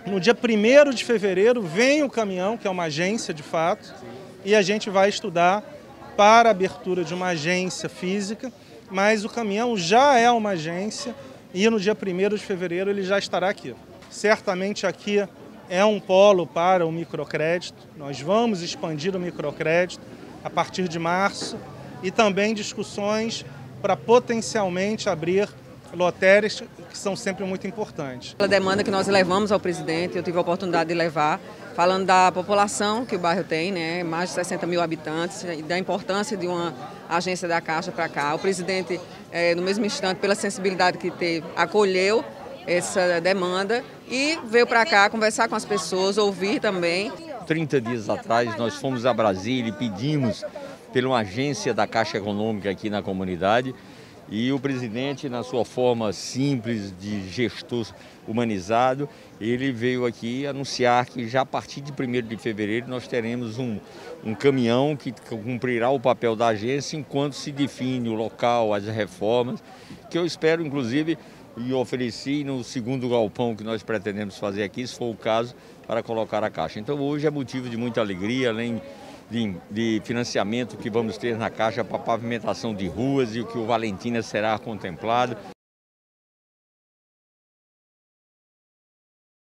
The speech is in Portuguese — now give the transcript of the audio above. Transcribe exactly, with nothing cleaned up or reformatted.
No dia primeiro de fevereiro vem o caminhão, que é uma agência de fato, e a gente vai estudar para a abertura de uma agência física, mas o caminhão já é uma agência e no dia primeiro de fevereiro ele já estará aqui. Certamente aqui é um polo para o microcrédito, nós vamos expandir o microcrédito a partir de março e também discussões para potencialmente abrir lotéricas, que são sempre muito importantes. A demanda que nós levamos ao presidente, eu tive a oportunidade de levar, falando da população que o bairro tem, né, mais de sessenta mil habitantes, e da importância de uma agência da Caixa para cá. O presidente, é, no mesmo instante, pela sensibilidade que teve, acolheu essa demanda e veio para cá conversar com as pessoas, ouvir também. trinta dias atrás nós fomos a Brasília e pedimos pela uma agência da Caixa Econômica aqui na comunidade. E o presidente, na sua forma simples de gestor humanizado, ele veio aqui anunciar que já a partir de primeiro de fevereiro nós teremos um, um caminhão que cumprirá o papel da agência enquanto se define o local, as reformas, que eu espero inclusive e ofereci no segundo galpão que nós pretendemos fazer aqui, se for o caso, para colocar a Caixa. Então hoje é motivo de muita alegria, além De, de financiamento que vamos ter na Caixa para pavimentação de ruas e o que o Valentina será contemplado.